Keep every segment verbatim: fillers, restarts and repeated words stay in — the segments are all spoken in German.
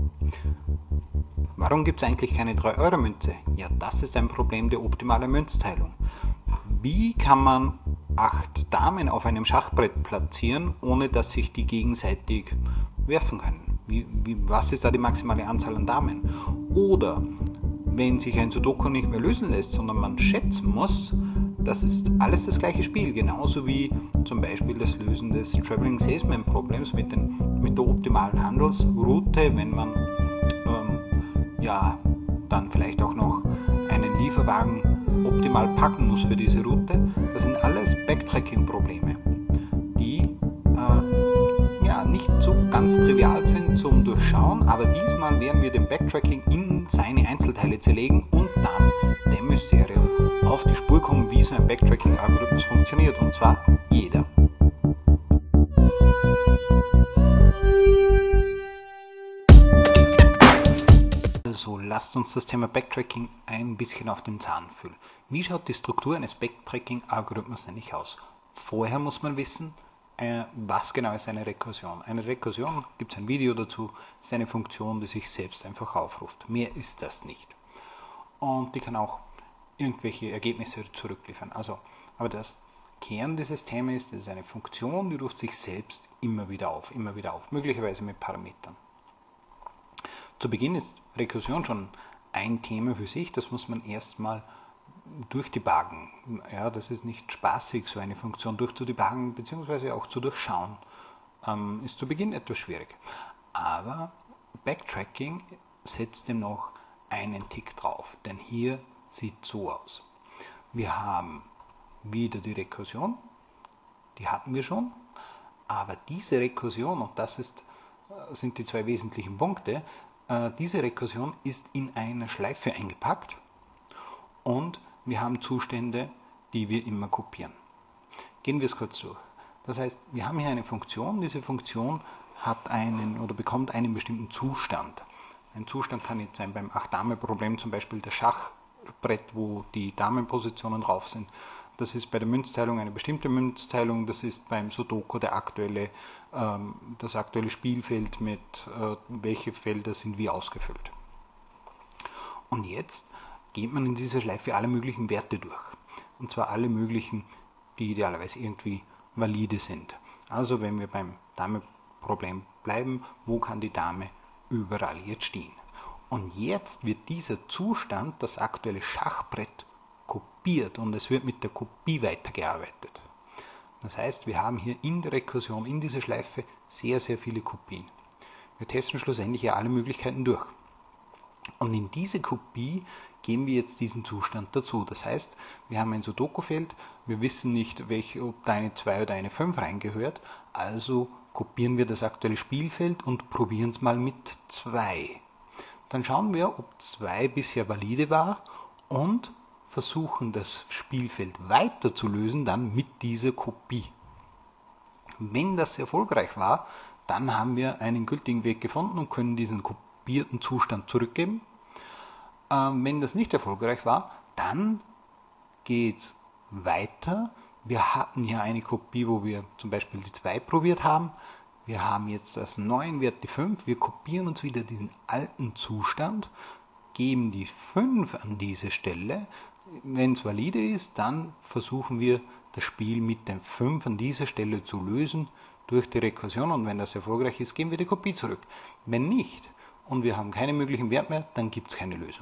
Warum gibt es eigentlich keine drei Euro Münze? Ja, das ist ein Problem der optimalen Münzteilung. Wie kann man acht Damen auf einem Schachbrett platzieren, ohne dass sich die gegenseitig werfen können? Wie, wie, was ist da die maximale Anzahl an Damen? Oder wenn sich ein Sudoku nicht mehr lösen lässt, sondern man schätzen muss, das ist alles das gleiche Spiel, genauso wie zum Beispiel das Lösen des Traveling Salesman Problems mit, den, mit der optimalen Handelsroute, wenn man ähm, ja, dann vielleicht auch noch einen Lieferwagen optimal packen muss für diese Route. Das sind alles Backtracking-Probleme, die äh, ja, nicht so ganz trivial sind zum Durchschauen, aber diesmal werden wir den Backtracking in seine Einzelteile zerlegen und dann dem Mysterium auf die Spur kommen, wie so ein Backtracking-Algorithmus funktioniert, und zwar jeder. Also lasst uns das Thema Backtracking ein bisschen auf den Zahn fühlen. Wie schaut die Struktur eines Backtracking-Algorithmus eigentlich aus? Vorher muss man wissen, äh, was genau ist eine Rekursion. Eine Rekursion, gibt es ein Video dazu, ist eine Funktion, die sich selbst einfach aufruft. Mehr ist das nicht. Und die kann auch irgendwelche Ergebnisse zurückliefern. Also, aber das Kern dieses Themas ist, es ist eine Funktion, die ruft sich selbst immer wieder auf, immer wieder auf, möglicherweise mit Parametern. Zu Beginn ist Rekursion schon ein Thema für sich, das muss man erstmal durchdebuggen. Ja, das ist nicht spaßig, so eine Funktion durchzudebuggen bzw. auch zu durchschauen. Ähm, ist zu Beginn etwas schwierig. Aber Backtracking setzt dem noch einen Tick drauf, denn hier sieht so aus. Wir haben wieder die Rekursion, die hatten wir schon, aber diese Rekursion, und das ist, sind die zwei wesentlichen Punkte, äh, diese Rekursion ist in eine Schleife eingepackt und wir haben Zustände, die wir immer kopieren. Gehen wir es kurz durch. Das heißt, wir haben hier eine Funktion, diese Funktion hat einen oder bekommt einen bestimmten Zustand. Ein Zustand kann jetzt sein beim acht-Dame-Problem zum Beispiel das Schachbrett, wo die Damenpositionen drauf sind. Das ist bei der Münzteilung eine bestimmte Münzteilung, das ist beim Sudoku der aktuelle, ähm, das aktuelle Spielfeld mit äh, welche Felder sind wie ausgefüllt. Und jetzt geht man in dieser Schleife alle möglichen Werte durch. Und zwar alle möglichen, die idealerweise irgendwie valide sind. Also wenn wir beim Dame-Problem bleiben, wo kann die Dame überall jetzt stehen? Und jetzt wird dieser Zustand, das aktuelle Schachbrett, kopiert und es wird mit der Kopie weitergearbeitet. Das heißt, wir haben hier in der Rekursion, in dieser Schleife, sehr, sehr viele Kopien. Wir testen schlussendlich ja alle Möglichkeiten durch. Und in diese Kopie geben wir jetzt diesen Zustand dazu. Das heißt, wir haben ein Sudoku-Feld, wir wissen nicht, welche, ob da eine zwei oder eine fünf reingehört, also kopieren wir das aktuelle Spielfeld und probieren es mal mit zwei. Dann schauen wir, ob zwei bisher valide war und versuchen das Spielfeld weiter zu lösen, dann mit dieser Kopie. Wenn das erfolgreich war, dann haben wir einen gültigen Weg gefunden und können diesen kopierten Zustand zurückgeben. Ähm, wenn das nicht erfolgreich war, dann geht es weiter. Wir hatten hier eine Kopie, wo wir zum Beispiel die zwei probiert haben. Wir haben jetzt als neuen Wert die fünf. Wir kopieren uns wieder diesen alten Zustand, geben die fünf an diese Stelle. Wenn es valide ist, dann versuchen wir das Spiel mit den fünf an dieser Stelle zu lösen durch die Rekursion, und wenn das erfolgreich ist, geben wir die Kopie zurück. Wenn nicht und wir haben keinen möglichen Wert mehr, dann gibt es keine Lösung.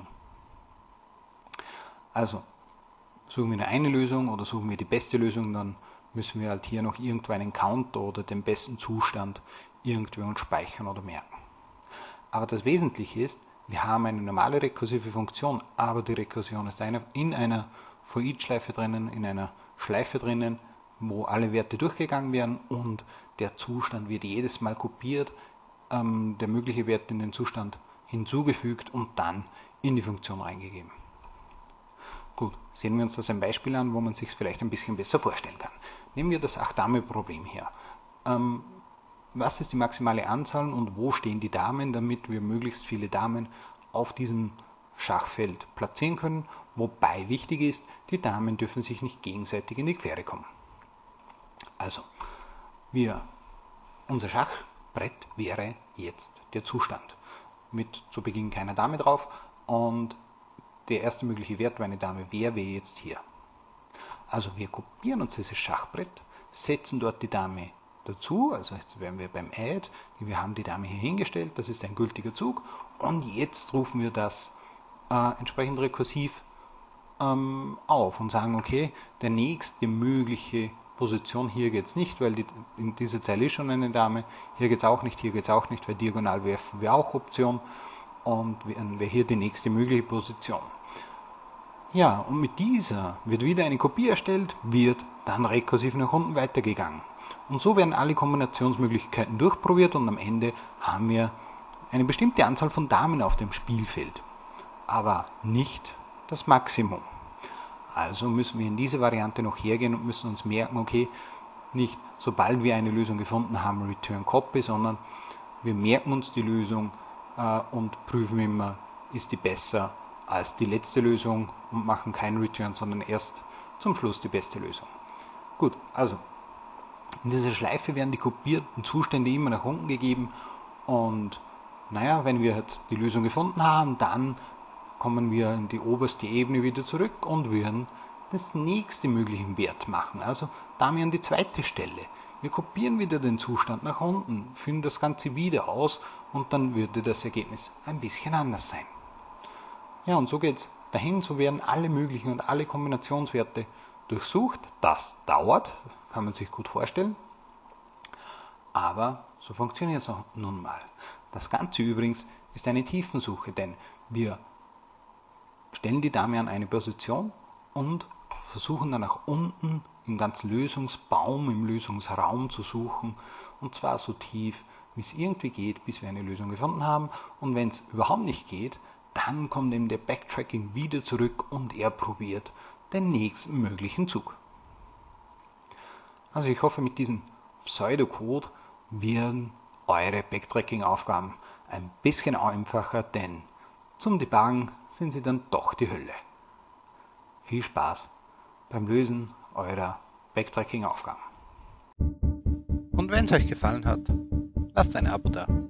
Also suchen wir nur eine Lösung oder suchen wir die beste Lösung, dann müssen wir halt hier noch irgendwo einen Counter oder den besten Zustand irgendwie uns speichern oder merken. Aber das Wesentliche ist, wir haben eine normale rekursive Funktion, aber die Rekursion ist eine, in einer For-Each-Schleife drinnen, in einer Schleife drinnen, wo alle Werte durchgegangen werden und der Zustand wird jedes Mal kopiert, ähm, der mögliche Wert in den Zustand hinzugefügt und dann in die Funktion reingegeben. Gut, sehen wir uns das ein Beispiel an, wo man sich es vielleicht ein bisschen besser vorstellen kann. Nehmen wir das acht-Dame-Problem her. Ähm, Was ist die maximale Anzahl und wo stehen die Damen, damit wir möglichst viele Damen auf diesem Schachfeld platzieren können, wobei wichtig ist, die Damen dürfen sich nicht gegenseitig in die Quere kommen. Also, wir, unser Schachbrett wäre jetzt der Zustand. mit zu Beginn keiner Dame drauf und der erste mögliche Wert für eine Dame wäre wäre jetzt hier. Also wir kopieren uns dieses Schachbrett, setzen dort die Dame dazu, also jetzt wären wir beim Add, wir haben die Dame hier hingestellt, das ist ein gültiger Zug und jetzt rufen wir das äh, entsprechend rekursiv ähm, auf und sagen, okay, der nächste mögliche Position, hier geht es nicht, weil die, in dieser Zeile ist schon eine Dame, hier geht es auch nicht, hier geht es auch nicht, weil diagonal werfen wir auch Option und wären wir hier die nächste mögliche Position. Ja, und mit dieser wird wieder eine Kopie erstellt, wird dann rekursiv nach unten weitergegangen. Und so werden alle Kombinationsmöglichkeiten durchprobiert und am Ende haben wir eine bestimmte Anzahl von Damen auf dem Spielfeld, aber nicht das Maximum. Also müssen wir in diese Variante noch hergehen und müssen uns merken, okay, nicht sobald wir eine Lösung gefunden haben, Return Copy, sondern wir merken uns die Lösung äh, und prüfen immer, ist die besser als die letzte Lösung und machen kein Return, sondern erst zum Schluss die beste Lösung. Gut, also in dieser Schleife werden die kopierten Zustände immer nach unten gegeben und naja, wenn wir jetzt die Lösung gefunden haben, dann kommen wir in die oberste Ebene wieder zurück und werden das nächste mögliche Wert machen. Also Dame an die zweite Stelle. Wir kopieren wieder den Zustand nach unten, führen das Ganze wieder aus und dann würde das Ergebnis ein bisschen anders sein. Ja, und so geht es dahin, so werden alle möglichen und alle Kombinationswerte durchsucht. Das dauert, kann man sich gut vorstellen, aber so funktioniert es auch nun mal. Das Ganze übrigens ist eine Tiefensuche, denn wir stellen die Dame an eine Position und versuchen dann nach unten im ganzen Lösungsbaum, im Lösungsraum zu suchen und zwar so tief, wie es irgendwie geht, bis wir eine Lösung gefunden haben und wenn es überhaupt nicht geht, dann kommt eben der Backtracking wieder zurück und er probiert den nächsten möglichen Zug. Also ich hoffe, mit diesem Pseudocode werden eure Backtracking-Aufgaben ein bisschen einfacher, denn zum Debuggen sind sie dann doch die Hölle. Viel Spaß beim Lösen eurer Backtracking-Aufgaben. Und wenn es euch gefallen hat, lasst ein Abo da.